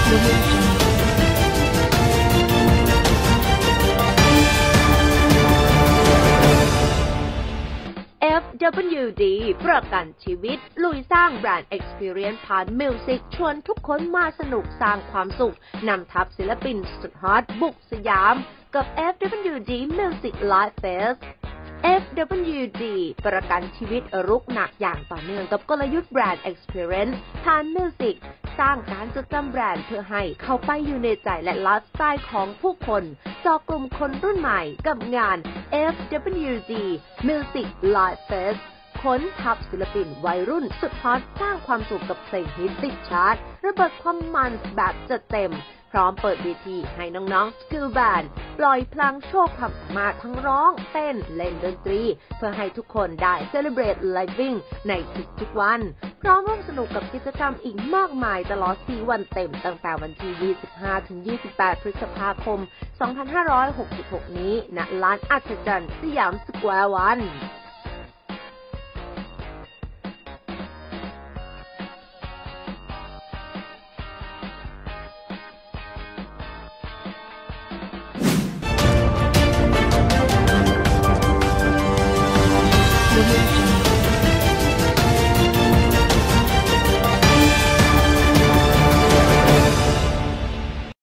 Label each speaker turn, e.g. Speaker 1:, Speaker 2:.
Speaker 1: FWD ประกันชีวิตลุยสร้างแบรนด์ Experience ผ่านมิวสิกชวนทุกคนมาสนุกสร้างความสุขนำทัพศิลปินสุดฮอตบุกสยามกับ FWD Music Live Fest FWD ประกันชีวิตรุกหนักอย่างต่อเนื่องกับกลยุทธ์แบรนด์ Experience ผ่านมิวสิกสร้างการจดจำแบรนด์เพื่อให้เข้าไปอยู่ในใจและไลฟ์สไตล์ของผู้คนเจาะกลุ่มคนรุ่นใหม่กับงาน FWD Music Live Fest ค้นทัพศิลปินวัยรุ่นสุดฮอตสร้างความสุขกับเพลงฮิตติดชาร์ตระเบิดความมันแบบจัดเต็มพร้อมเปิดเวทีให้น้องๆสกิลแบนด์ปล่อยพลังโชว์ความสามารถทั้งร้องเต้นเล่นดนตรีเพื่อให้ทุกคนได้ celebrate living ในทุกๆวันพร้อมร่วมสนุกกับกิจกรรมอีกมากมายตลอด4วันเต็มตั้งแต่วันที่ 25-28 พฤษภาคม 2566 นี้ณลานอัศจรรย์สยามสแควร์วัน